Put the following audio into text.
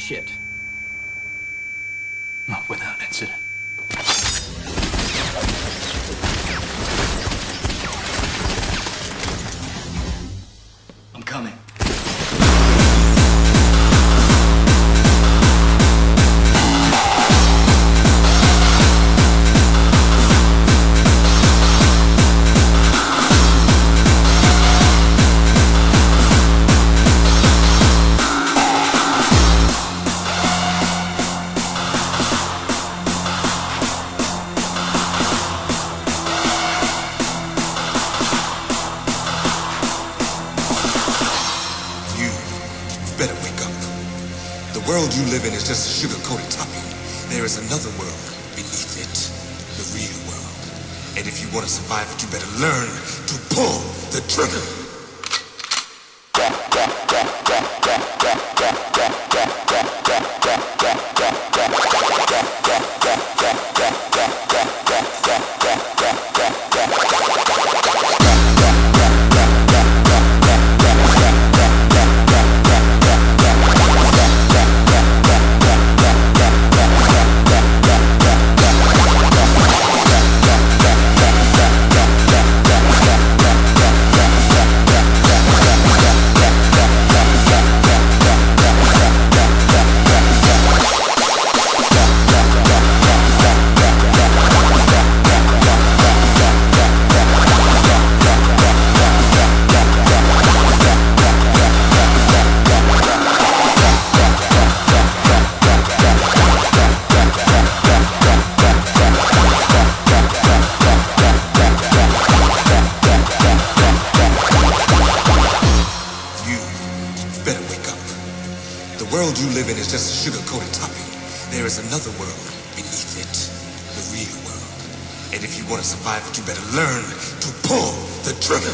shit. Not without incident. I'm coming. Better wake up. The world you live in is just a sugar-coated topping. There is another world beneath it, the real world. And if you want to survive it, you better learn to pull the trigger. Better wake up. The world you live in is just a sugar-coated topping. There is another world beneath it, the real world. And if you want to survive it, you better learn to pull the trigger.